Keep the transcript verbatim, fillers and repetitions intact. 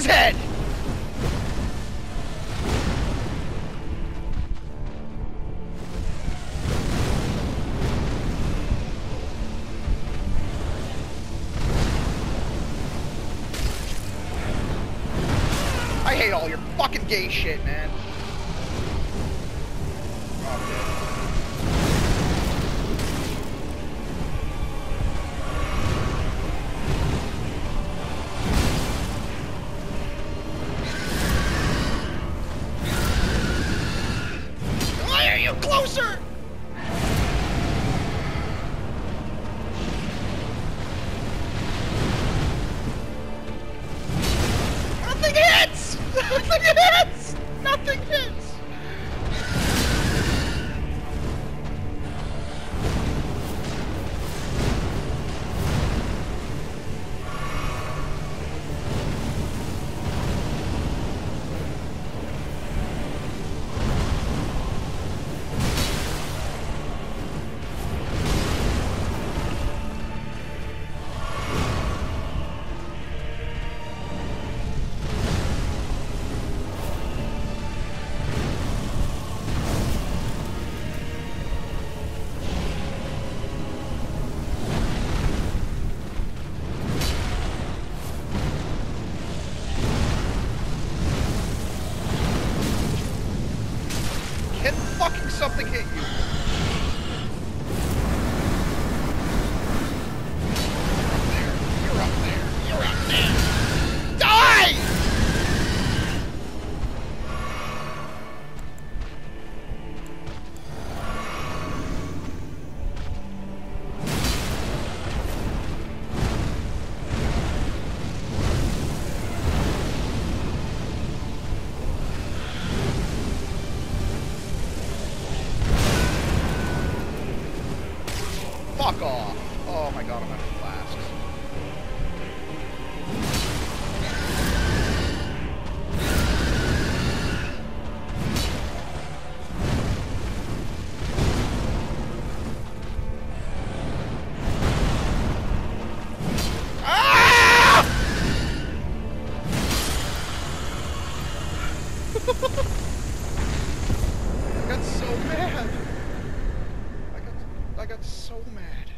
head! I hate all your fucking gay shit, man. Why are you closer? Nothing hits! Nothing hits! Nothing hits! Can fucking something hit you? There. You're up there. You're up there. Die! Fuck off. Oh my god, I'm out of flasks. Ah! I got so mad. I got, I got so mad.